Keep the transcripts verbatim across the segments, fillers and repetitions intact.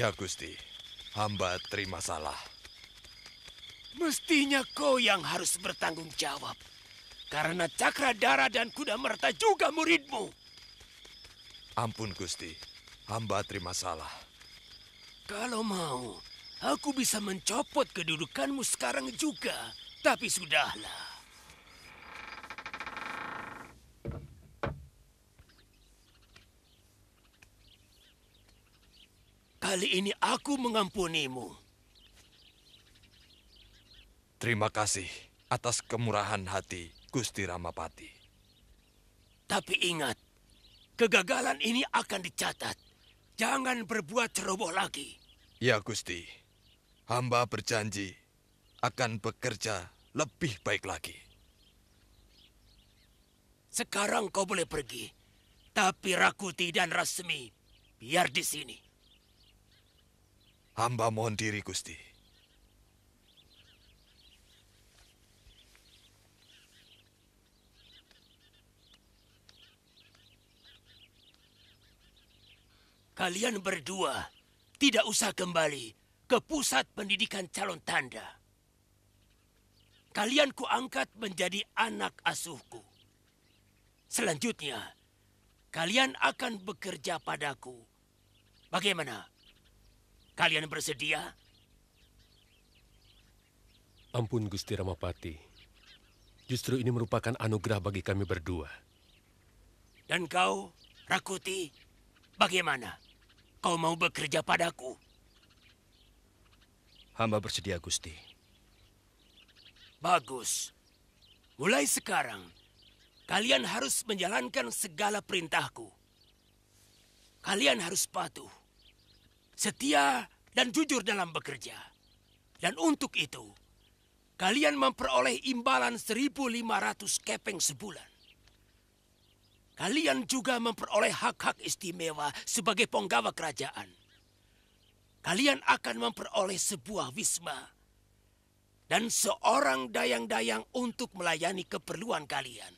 Ya Gusti, hamba terima salah. Mestinya kau yang harus bertanggung jawab. Karena Cakradara dan Kuda Merta juga muridmu. Ampun Gusti, hamba terima salah. Kalau mau, aku bisa mencopot kedudukanmu sekarang juga. Tapi sudahlah. Kali ini aku mengampunimu. Terima kasih atas kemurahan hati Gusti Ramapati. Tapi ingat, kegagalan ini akan dicatat. Jangan berbuat ceroboh lagi. Ya Gusti, hamba berjanji akan bekerja lebih baik lagi. Sekarang kau boleh pergi. Tapi Rakuti dan Rasmi biar di sini. Hamba mohon diri Gusti. Kalian berdua tidak usah kembali ke pusat pendidikan calon tanda. Kalian kuangkat menjadi anak asuhku. Selanjutnya, kalian akan bekerja padaku. Bagaimana? Kalian bersedia? Ampun Gusti Ramapati. Justru ini merupakan anugerah bagi kami berdua. Dan kau, Rakuti, bagaimana? Kau mau bekerja padaku? Hamba bersedia, Gusti. Bagus. Mulai sekarang, kalian harus menjalankan segala perintahku. Kalian harus patuh, setia, dan jujur dalam bekerja. Dan untuk itu, kalian memperoleh imbalan seribu lima ratus kepeng sebulan. Kalian juga memperoleh hak-hak istimewa sebagai penggawa kerajaan. Kalian akan memperoleh sebuah wisma dan seorang dayang-dayang untuk melayani keperluan kalian.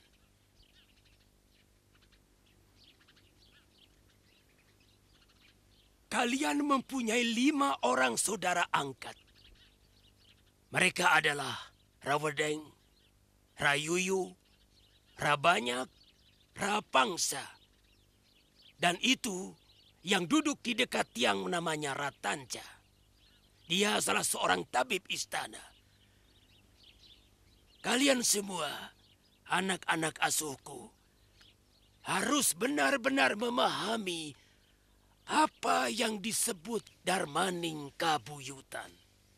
Kalian mempunyai lima orang saudara angkat. Mereka adalah Rawedeng, Rayuyu, Rabanyak, Rapangsa. Dan itu yang duduk di dekat tiang namanya Ratanca. Dia salah seorang tabib istana. Kalian semua, anak-anak asuhku, harus benar-benar memahami apa yang disebut Darmaning Kabuyutan.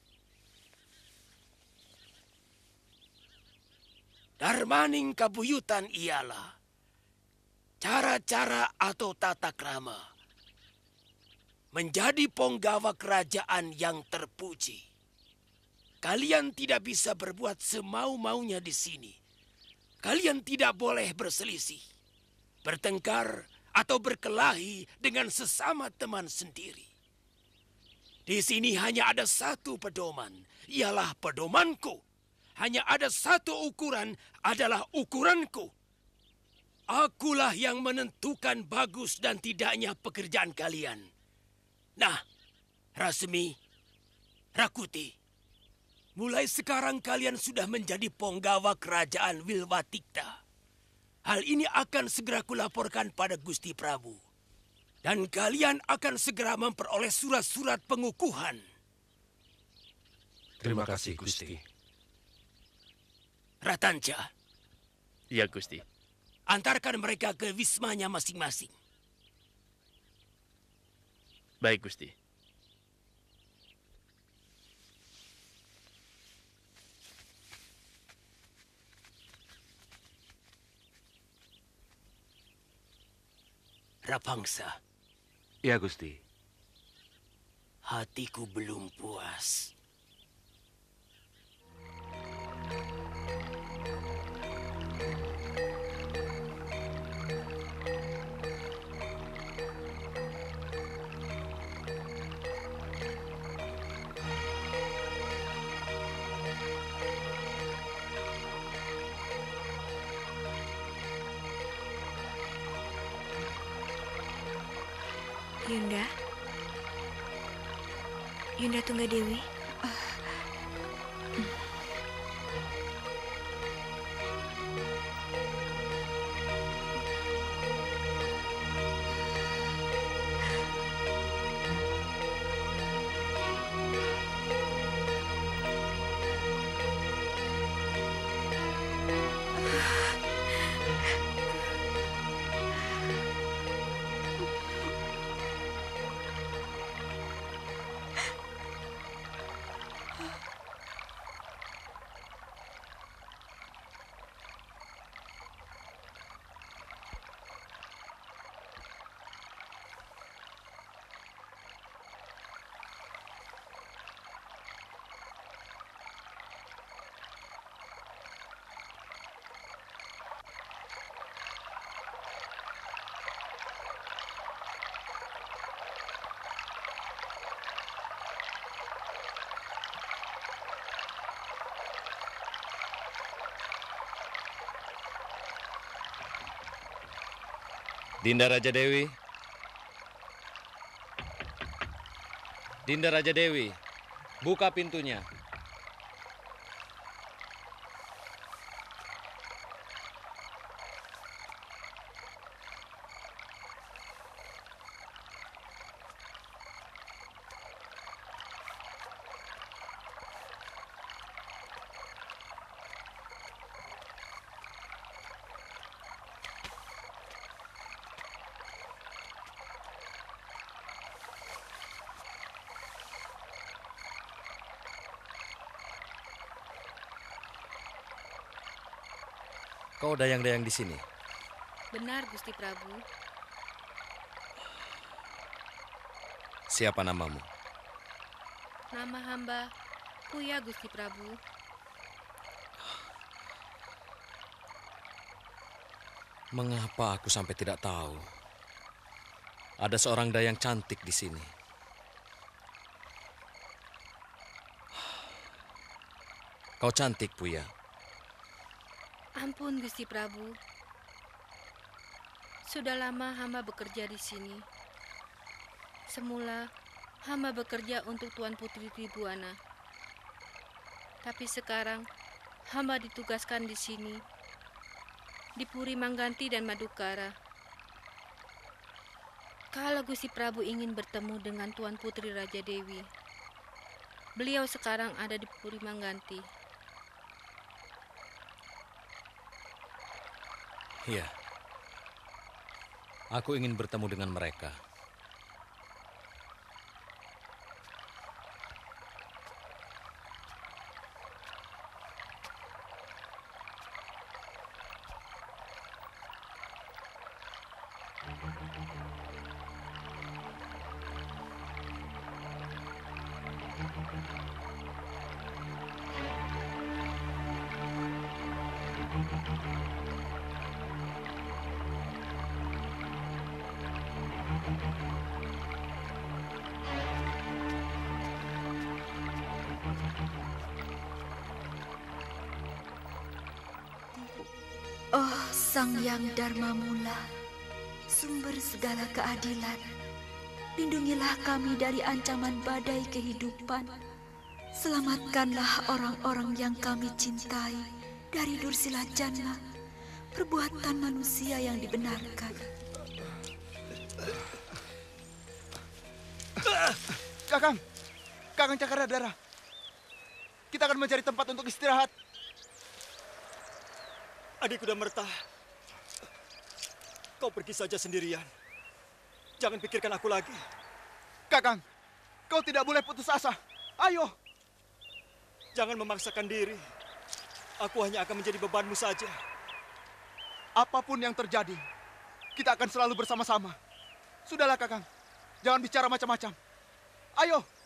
Darmaning Kabuyutan ialah cara-cara atau tata krama menjadi penggawa kerajaan yang terpuji. Kalian tidak bisa berbuat semau-maunya di sini. Kalian tidak boleh berselisih, bertengkar, atau berkelahi dengan sesama teman sendiri. Di sini hanya ada satu pedoman, ialah pedomanku. Hanya ada satu ukuran, adalah ukuranku. Akulah yang menentukan bagus dan tidaknya pekerjaan kalian. Nah, Rasmi, Rakuti, mulai sekarang kalian sudah menjadi penggawa kerajaan Wilwatikta. Hal ini akan segera kulaporkan pada Gusti Prabu. Dan kalian akan segera memperoleh surat-surat pengukuhan. Terima kasih, Gusti. Ratanca. Iya, Gusti. Antarkan mereka ke wismanya masing-masing. Baik, Gusti. Rapangsa. Ya, Gusti. Hatiku belum puas. Yunda, Yunda Tunggadewi. Dinda Raja Dewi. Dinda Raja Dewi, buka pintunya. Kau dayang-dayang di sini? Benar, Gusti Prabu. Siapa namamu? Nama hamba Puya, Gusti Prabu. Mengapa aku sampai tidak tahu? Ada seorang dayang cantik di sini. Kau cantik, Puya. Ampun, Gusti Prabu. Sudah lama hamba bekerja di sini. Semula hamba bekerja untuk Tuan Putri Tribuana. Tapi sekarang hamba ditugaskan di sini, di Puri Mangganti dan Madukara. Kalau Gusti Prabu ingin bertemu dengan Tuan Putri Raja Dewi, beliau sekarang ada di Puri Mangganti. Iya. Aku ingin bertemu dengan mereka. Oh, Sang Yang Dharma Mula, sumber segala keadilan, lindungilah kami dari ancaman badai kehidupan. Selamatkanlah orang-orang yang kami cintai dari Dursila Jana, perbuatan manusia yang dibenarkan. Kakang, Kakang Cakradara, kita akan mencari tempat untuk istirahat. Adikku Damerta, kau pergi saja sendirian. Jangan pikirkan aku lagi. Kakang, kau tidak boleh putus asa. Ayo. Jangan memaksakan diri. Aku hanya akan menjadi bebanmu saja. Apapun yang terjadi, kita akan selalu bersama-sama. Sudahlah, Kakang. Jangan bicara macam-macam. Ayo.